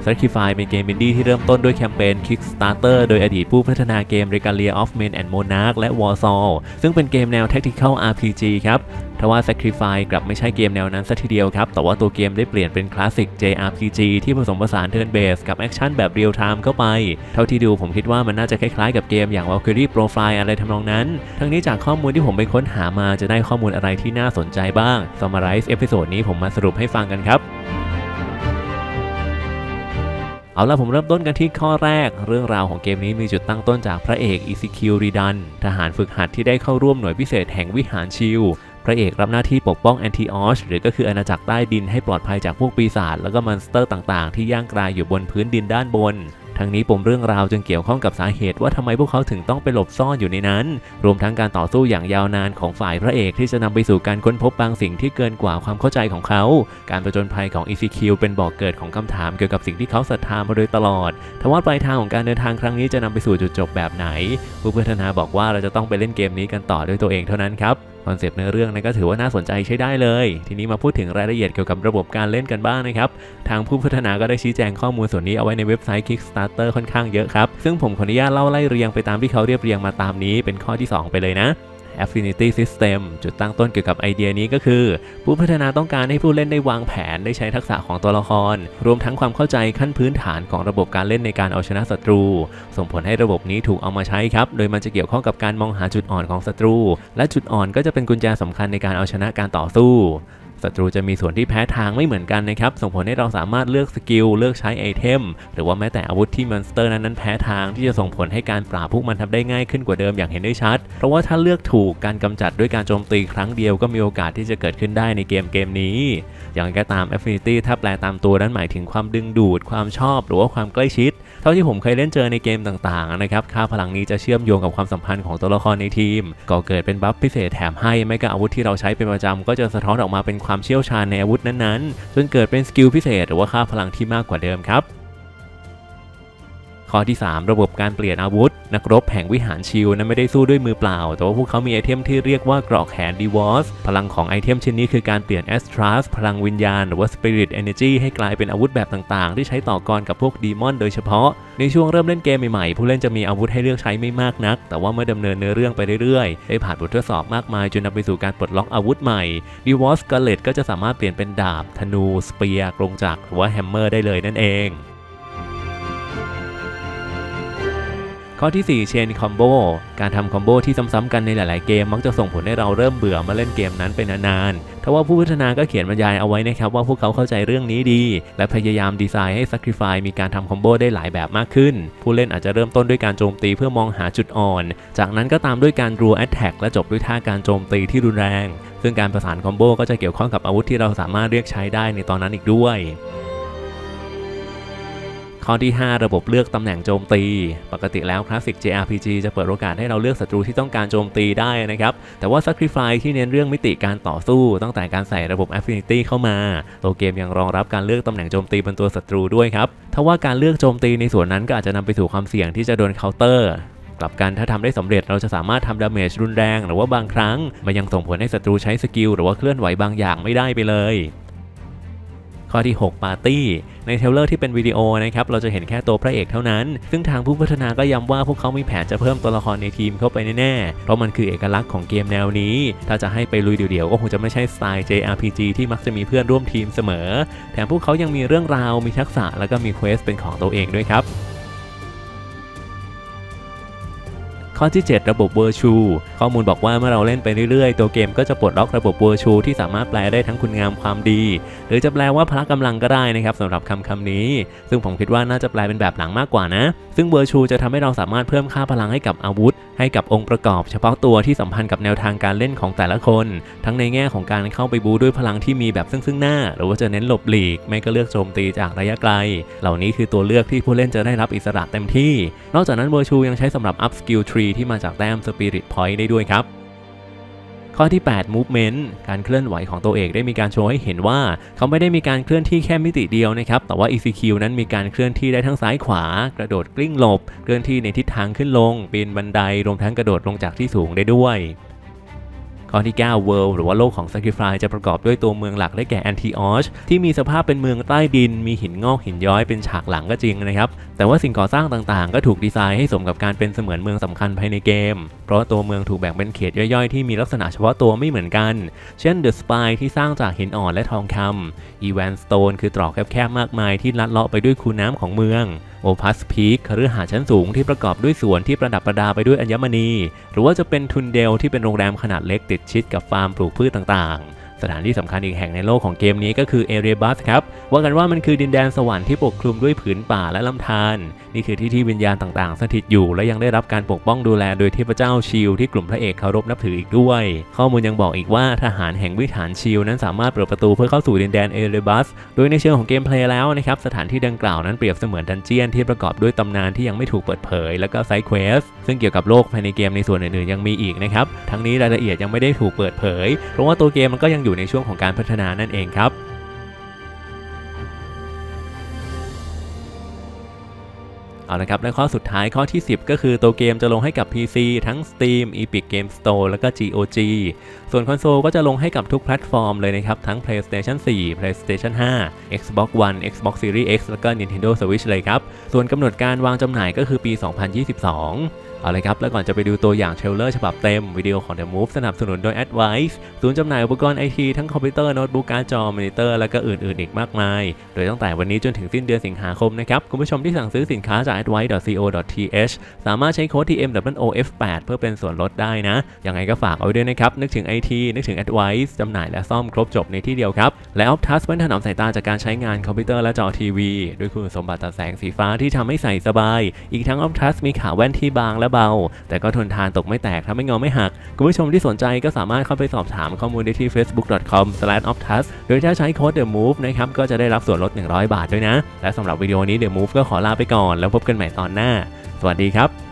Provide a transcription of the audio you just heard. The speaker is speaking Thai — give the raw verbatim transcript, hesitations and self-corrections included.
Sacrifice เป็นเกมอินดี้ที่เริ่มต้นด้วยแคมเปญ Kickstarter โดยอดีตผู้พัฒนาเกม Regalia of Men and Monarch และ Warsaw ซึ่งเป็นเกมแนว Tactical อาร์ พี จี ครับทว่า Sacrifice กลับไม่ใช่เกมแนวนั้นซะทีเดียวครับแต่ว่าตัวเกมได้เปลี่ยนเป็นคลาสสิก เจ อาร์ พี จี ที่ผสมผสาน Turn Based กับแอคชั่นแบบเรียลไทม์เข้าไปเท่าที่ดูผมคิดว่ามันน่าจะคล้ายๆกับเกมอย่าง Valkyrie Profile อะไรทำนองนั้นทั้งนี้จากข้อมูลที่ผมไปค้นหามาจะได้ข้อมูลอะไรที่น่าสนใจบ้าง Summarize เอพิโซดนี้ผมมาสรุปให้ฟังกันครับเอาล่ะผมเริ่มต้นกันที่ข้อแรกเรื่องราวของเกมนี้มีจุดตั้งต้นจากพระเอกอิซิคิวริดันทหารฝึกหัดที่ได้เข้าร่วมหน่วยพิเศษแห่งวิหารชิลพระเอกรับหน้าที่ปกป้องแอนติออชหรือก็คืออาณาจักรใต้ดินให้ปลอดภัยจากพวกปีศาจแล้วก็มอนสเตอร์ต่างๆที่ย่างกรายอยู่บนพื้นดินด้านบนทั้งนี้ปมเรื่องราวจึงเกี่ยวข้องกับสาเหตุว่าทำไมพวกเขาถึงต้องไปหลบซ่อนอยู่ในนั้นรวมทั้งการต่อสู้อย่างยาวนานของฝ่ายพระเอกที่จะนำไปสู่การค้นพบบางสิ่งที่เกินกว่าความเข้าใจของเขาการผจญภัยของ อี ซี คิว เป็นบ่อกเกิดของคำถามเกี่ยวกับสิ่งที่เขาศรัทธามาโดยตลอดทว่าปลายทางของการเดินทางครั้งนี้จะนำไปสู่จุดจบแบบไหนผู้พัฒนาบอกว่าเราจะต้องไปเล่นเกมนี้กันต่อด้วยตัวเองเท่านั้นครับคอนเซปต์เนื้อเรื่องนั้นก็ถือว่าน่าสนใจใช้ได้เลยทีนี้มาพูดถึงรายละเอียดเกี่ยวกับระบบการเล่นกันบ้างนะครับทางผู้พัฒนาก็ได้ชี้แจงข้อมูลส่วนนี้เอาไว้ในเว็บไซต์ Kickstarter ค่อนข้างเยอะครับซึ่งผมขออนุญาตเล่าไล่เรียงไปตามที่เขาเรียบเรียงมาตามนี้เป็นข้อที่สองไปเลยนะAffinity System จุดตั้งต้นเกี่ยวกับไอเดียนี้ก็คือผู้พัฒนาต้องการให้ผู้เล่นได้วางแผนได้ใช้ทักษะของตัวละครรวมทั้งความเข้าใจขั้นพื้นฐานของระบบการเล่นในการเอาชนะศัตรูส่งผลให้ระบบนี้ถูกเอามาใช้ครับโดยมันจะเกี่ยวข้องกับการมองหาจุดอ่อนของศัตรูและจุดอ่อนก็จะเป็นกุญแจสำคัญในการเอาชนะการต่อสู้ศัตรูจะมีส่วนที่แพ้ทางไม่เหมือนกันนะครับส่งผลให้เราสามารถเลือกสกิลเลือกใช้ไอเทมหรือว่าแม้แต่อาวุธที่มอนสเตอร์นั้นนั้นแพ้ทางที่จะส่งผลให้การปราบพวกมันทำได้ง่ายขึ้นกว่าเดิมอย่างเห็นได้ชัดเพราะว่าถ้าเลือกถูกการกำจัดด้วยการโจมตีครั้งเดียวก็มีโอกาสที่จะเกิดขึ้นได้ในเกมเกมนี้อย่างไรก็ตาม Affinity ถ้าแปลตามตัวนั้นหมายถึงความดึงดูดความชอบหรือว่าความใกล้ชิดเท่าที่ผมเคยเล่นเจอในเกมต่างๆนะครับค่าพลังนี้จะเชื่อมโยงกับความสัมพันธ์ของตัวละครในทีมก็เกิดเป็นบัฟพิเศษแถมให้ไม่ก็อาวุธที่เราใช้เป็นประจำก็จะสะท้อนออกมาเป็นความเชี่ยวชาญในอาวุธนั้นๆจนเกิดเป็นสกิลพิเศษหรือว่าค่าพลังที่มากกว่าเดิมครับข้อที่สามระบบการเปลี่ยนอาวุธนักรบแห่งวิหารชิลนั้นไม่ได้สู้ด้วยมือเปล่าแต่ว่าพวกเขามีไอเทมที่เรียกว่าเกราะแขนดีวอสพลังของไอเทมชิ้นนี้คือการเปลี่ยนแอสทรัสพลังวิญญาณหรือว่าสปิริตเอเนอร์จีให้กลายเป็นอาวุธแบบต่างๆที่ใช้ต่อกรกับพวกดีมอนโดยเฉพาะในช่วงเริ่มเล่นเกมใหม่ๆผู้เล่นจะมีอาวุธให้เลือกใช้ไม่มากนักแต่ว่าเมื่อดำเนินเนื้อเรื่องไปเรื่อยๆได้ผ่านบททดสอบมากมายจนนำไปสู่การปลดล็อกอาวุธใหม่ดีวอสกาเลตก็จะสามารถเปลี่ยนเป็นดาบธนูสเปียร์กรงจักรหรือว่าแฮมเมอร์ได้เลยนั่นเองข้อที่สี่ Chain Combo การทำคอมโบที่ซ้ำๆกันในหลายๆเกมมักจะส่งผลให้เราเริ่มเบื่อมาเล่นเกมนั้นเป็นนานๆทว่าผู้พัฒนาก็เขียนบรรยายเอาไว้นะครับว่าพวกเขาเข้าใจเรื่องนี้ดีและพยายามดีไซน์ให้ Sacrifice มีการทำคอมโบได้หลายแบบมากขึ้นผู้เล่นอาจจะเริ่มต้นด้วยการโจมตีเพื่อมองหาจุดอ่อนจากนั้นก็ตามด้วยการรัว Attack และจบด้วยท่าการโจมตีที่รุนแรงซึ่งการประสานคอมโบก็จะเกี่ยวข้องกับอาวุธที่เราสามารถเรียกใช้ได้ในตอนนั้นอีกด้วยข้อที่ห้าระบบเลือกตำแหน่งโจมตีปกติแล้วคลาสสิก เจ อาร์ พี จี จะเปิดโอกาสให้เราเลือกศัตรูที่ต้องการโจมตีได้นะครับแต่ว่า Sacrifice ที่เน้นเรื่องมิติการต่อสู้ตั้งแต่การใส่ระบบ Affinity เข้ามาตัวเกมยังรองรับการเลือกตำแหน่งโจมตีบนตัวศัตรูด้วยครับทว่าการเลือกโจมตีในส่วนนั้นก็อาจจะนำไปสู่ความเสี่ยงที่จะโดนเคาน์เตอร์กลับกันถ้าทำได้สำเร็จเราจะสามารถทำดาเมจรุนแรงหรือว่าบางครั้งมันยังส่งผลให้ศัตรูใช้สกิลหรือว่าเคลื่อนไหวบางอย่างไม่ได้ไปเลยข้อที่หก Party ในเทรลเลอร์ที่เป็นวิดีโอนะครับเราจะเห็นแค่ตัวพระเอกเท่านั้นซึ่งทางผู้พัฒนาก็ย้ำว่าพวกเขามีแผนจะเพิ่มตัวละครในทีมเข้าไปแน่ๆเพราะมันคือเอกลักษณ์ของเกมแนวนี้ถ้าจะให้ไปลุยเดี่ยวๆก็คงจะไม่ใช่สไตล์ เจ อาร์ พี จี ที่มักจะมีเพื่อนร่วมทีมเสมอแถมพวกเขายังมีเรื่องราวมีทักษะแล้วก็มีเควสเป็นของตัวเองด้วยครับข้อที่เจ็ดระบบ Virtual ข้อมูลบอกว่าเมื่อเราเล่นไปเรื่อยๆตัวเกมก็จะปลดล็อกระบบ Virtual ที่สามารถแปลได้ทั้งคุณงามความดีหรือจะแปลว่าพละกำลังก็ได้นะครับสำหรับคำคำนี้ซึ่งผมคิดว่าน่าจะแปลเป็นแบบหลังมากกว่านะซึ่ง Virtual จะทำให้เราสามารถเพิ่มค่าพลังให้กับอาวุธให้กับองค์ประกอบเฉพาะตัวที่สัมพันธ์กับแนวทางการเล่นของแต่ละคนทั้งในแง่ของการเข้าไปบูด้วยพลังที่มีแบบซึ่งซึ่งหน้าหรือว่าจะเน้นหลบหลีกไม่ก็เลือกโจมตีจากระยะไกลเหล่านี้คือตัวเลือกที่ผู้เล่นจะได้รับอิสระเต็มที่นอกจากนั้น Virtual ยังใช้สำหรับ Up Skill Tree ที่มาจากแต้ม Spirit Point ได้ด้วยครับข้อที่แปด Movement การเคลื่อนไหวของตัวเอกได้มีการโชว์ให้เห็นว่าเขาไม่ได้มีการเคลื่อนที่แค่มิติเดียวนะครับแต่ว่า อี ซี คิว นั้นมีการเคลื่อนที่ได้ทั้งซ้ายขวากระโดดกลิ้งหลบเคลื่อนที่ในทิศทางขึ้นลงปีนบันไดรวมทั้งกระโดดลงจากที่สูงได้ด้วยข้อที่เก้า World หรือว่าโลกของ Sacrifice จะประกอบด้วยตัวเมืองหลักได้แก่ Antioch ที่มีสภาพเป็นเมืองใต้ดินมีหินงอกหินย้อยเป็นฉากหลังก็จริงนะครับแต่ว่าสิ่งก่อสร้างต่างๆก็ถูกดีไซน์ให้สมกับการเป็นเสมือนเมืองสำคัญภายในเกมเพราะตัวเมืองถูกแบ่งเป็นเขตย่อยๆที่มีลักษณะเฉพาะตัวไม่เหมือนกันเช่น The Spire ที่สร้างจากหินอ่อนและทองคำ Evan Stone คือตรอกแคบๆมากมายที่ลัดเลาะไปด้วยคูน้ำของเมืองOpus Peak คฤหาสน์ชั้นสูงที่ประกอบด้วยสวนที่ประดับประดาไปด้วยอัญมณีหรือว่าจะเป็นทุนเดลที่เป็นโรงแรมขนาดเล็กติดชิดกับฟาร์มปลูกพืชต่างๆสถานที่สำคัญอีกแห่งในโลกของเกมนี้ก็คือเอเรบัสครับว่ากันว่ามันคือดินแดนสวรรค์ที่ปกคลุมด้วยผืนป่าและลำธารนี่คือที่ที่วิญญาณต่างๆสถิตอยู่และยังได้รับการปกป้องดูแลโดยเทพเจ้าชิลที่กลุ่มพระเอกเคารพนับถืออีกด้วยข้อมูลยังบอกอีกว่าทหารแห่งวิหารชิลนั้นสามารถเปิดประตูเพื่อเข้าสู่ดินแดนเอเรบัสโดยในเชิงของเกมเพลย์แล้วนะครับสถานที่ดังกล่าวนั้นเปรียบเสมือนดันเจียนที่ประกอบด้วยตำนานที่ยังไม่ถูกเปิดเผยและก็ไซด์เควสซึ่งเกี่ยวกับโลกภายในเกมในส่วนอื่นๆยังมีอีกนะครับทั้งนี้รายละเอียดยังไม่ได้ถูกเปิดเผยเพราะว่าตัวเกมมันก็ยังอยู่ในช่วงของการพัฒนานั่นเองครับเอาละครับและข้อสุดท้ายข้อที่สิบก็คือตัวเกมจะลงให้กับ พี ซี ทั้ง Steam Epic Game Store แล้วก็ จี โอ จี ส่วนคอนโซลก็จะลงให้กับทุกแพลตฟอร์มเลยนะครับทั้ง PlayStation โฟร์ PlayStation ไฟว์ Xbox One Xbox Series X แล้วก็ Nintendo Switch เลยครับส่วนกำหนดการวางจำหน่ายก็คือปี สองพันยี่สิบสองเอาเลยครับแล้วก่อนจะไปดูตัวอย่างเทรลเลอร์ฉบับเต็มวิดีโอของ The Move สนับสนุนโดย Advice ศูนย์จำหน่ายอุปกรณ์ไอทีทั้งคอมพิวเตอร์โน้ตบุ๊กการ์ดจอมอนิเตอร์และก็อื่นๆอีกมากมายโดยตั้งแต่วันนี้จนถึงสิ้นเดือนสิงหาคมนะครับคุณผู้ชมที่สั่งซื้อสินค้าจาก แอดไวซ์ ดอท ซี โอ ดอท ที เอช สามารถใช้โค้ด ที เอ็ม ดับเบิลยู โอ เอฟ แปด เพื่อเป็นส่วนลดได้นะยังไงก็ฝากเอาไว้ด้วยนะครับนึกถึง ไอ ที นึกถึง Advice จำหน่ายและซ่อมครบจบในที่เดียวครับและ Optus เป็นถนอมสายตาจากการใช้งานคอมพิวเตอร์และจอทีวีด้วยคุณสมบัติตัดแสงสีฟ้าที่ทำให้ใส่สบายอีกทั้ง Optus มีขาแว่นที่บางและเบาแต่ก็ทนทานตกไม่แตกทำให้งอไม่หักคุณผู้ชมที่สนใจก็สามารถเข้าไปสอบถามข้อมูลได้ที่ เฟซบุ๊ก ดอท คอม สแลช ออฟทัส โดยถ้าใช้โค้ด The Move นะครับก็จะได้รับส่วนลดหนึ่งร้อยบาทด้วยนะและสำหรับวิดีโอนี้ The Move ก็ขอลาไปก่อนแล้วพบกันใหม่ตอนหน้าสวัสดีครับ